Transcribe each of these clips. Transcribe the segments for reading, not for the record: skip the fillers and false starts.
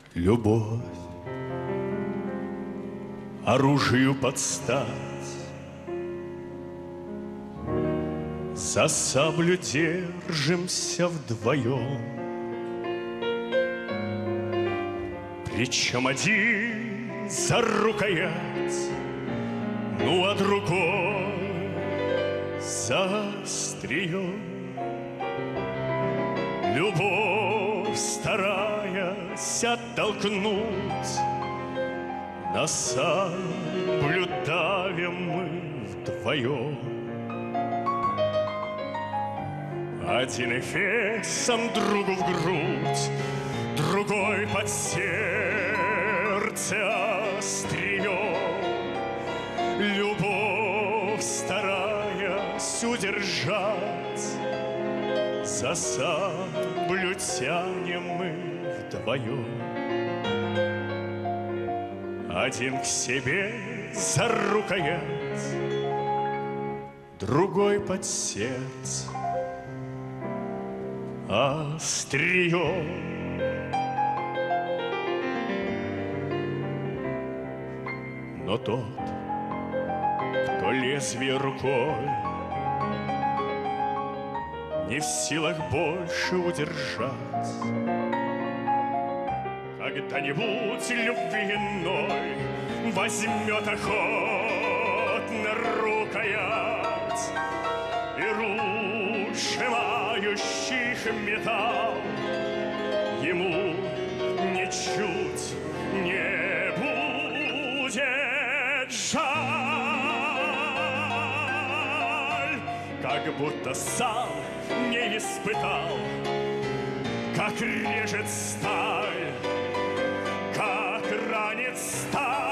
Любовь оружию подстать, за саблю держимся вдвоем. Причем один за рукоять, ну а другой за острие. Любовь, стараясь оттолкнуть, на саблю давим мы вдвоем. Один эфесом другу в грудь, другой под сердце острием. Любовь, стараясь удержать, за саблю тянем мы вдвоем. Один к себе за рукоять, другой под сердце острием. Но тот, кто лезвие рукой не в силах больше удержать, когда-нибудь любви иной возьмет охотно рукоять, и рук, сжимающих металл, ему ничуть не будет жаль, как будто сам не испытал, как режет сталь, как ранит сталь.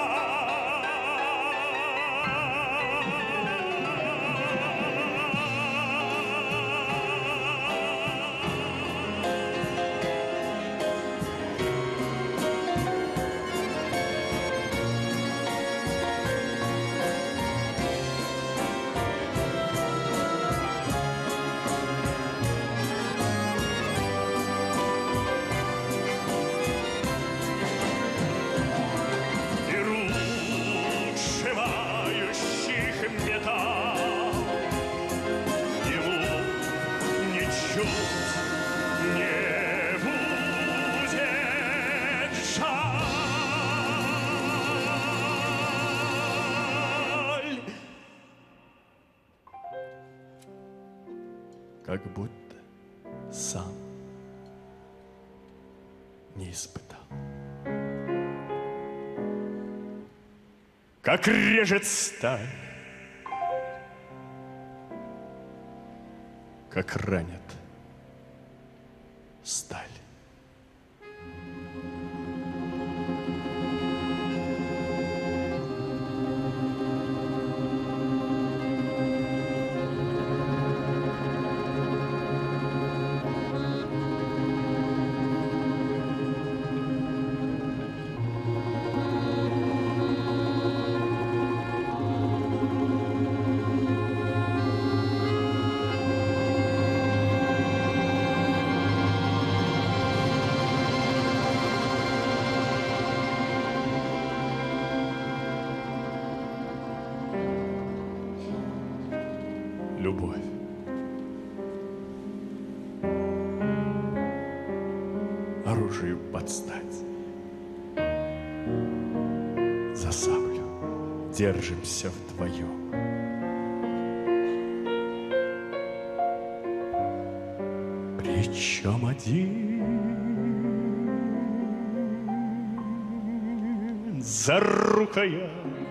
Как будто сам не испытал. Как режет сталь, как ранит сталь. Любовь. Оружию подстать. За саблю держимся вдвоем. Причем один за рукоять,